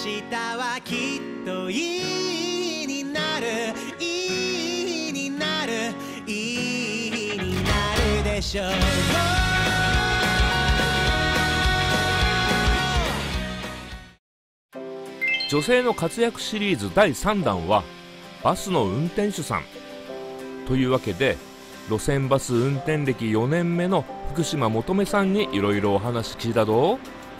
日はきっといいになる、いいになる、いいになるでしょう。 女性の活躍シリーズ第3弾はバスの運転手さんというわけで、路線バス運転歴4年目の福島求めさんにいろいろお話聞いたぞ。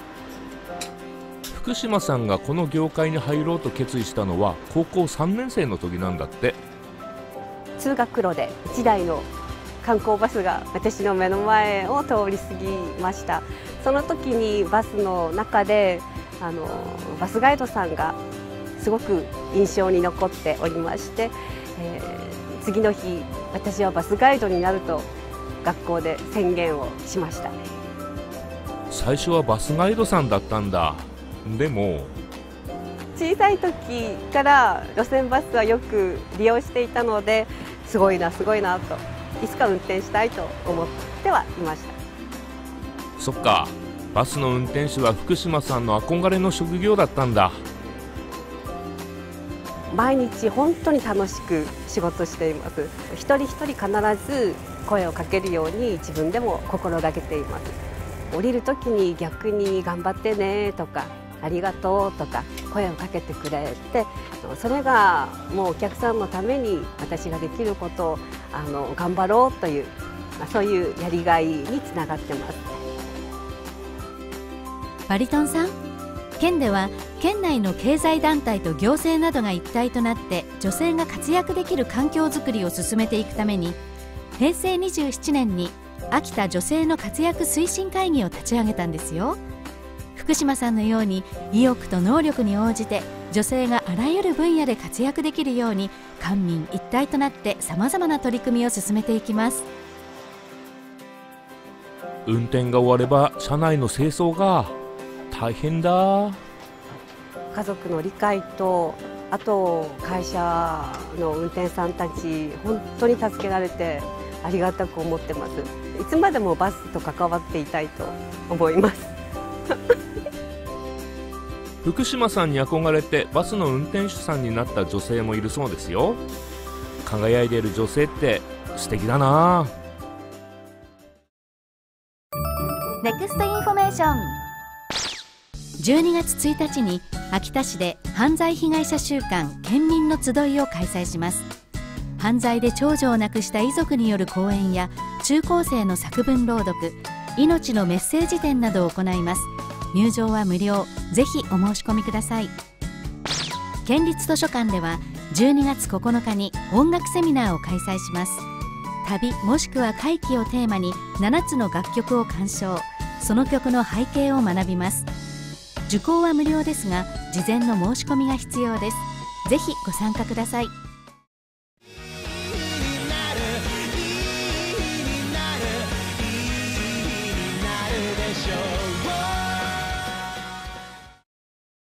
福島さんがこの業界に入ろうと決意したのは高校3年生の時なんだって。 通学路で1台の観光バスが私の目の前を通り過ぎました。その時にバスの中でバスガイドさんがすごく印象に残っておりまして、次の日私はバスガイドになると学校で宣言をしました。 最初はバスガイドさんだったんだ。でも小さい時から路線バスはよく利用していたので、すごいなすごいなといつか運転したいと思ってはいました。 そっか、バスの運転手は福島さんの憧れの職業だったんだ。 毎日本当に楽しく仕事しています。一人一人必ず声をかけるように自分でも心がけています。降りる時に逆に頑張ってねとかありがとうとか声をかけてくれて、それがもうお客さんのために私ができることを頑張ろうという、そういうやりがいにつながってます。 バリトンさん、県では県内の経済団体と行政などが一体となって女性が活躍できる環境づくりを進めていくために、平成27年に秋田女性の活躍推進会議を立ち上げたんですよ。福島さんのように意欲と能力に応じて女性があらゆる分野で活躍できるように官民一体となってさまざまな取り組みを進めていきます。 運転が終われば車内の清掃が大変だ。 家族の理解と、あと会社の運転手さんたち本当に助けられてありがたく思ってます。いつまでもバスと関わっていたいと思います福島さんに憧れてバスの運転手さんになった女性もいるそうですよ。輝いている女性って素敵だな。 ネクストインフォメーション。12月1日に秋田市で犯罪被害者週間県民の集いを開催します。犯罪で長女を亡くした遺族による講演や中高生の作文朗読、命のメッセージ展などを行います。入場は無料。ぜひお申し込みください。県立図書館では12月9日に音楽セミナーを開催します。旅もしくは回帰をテーマに7つの楽曲を鑑賞、その曲の背景を学びます。受講は無料ですが事前の申し込みが必要です。ぜひご参加ください。 でしょう。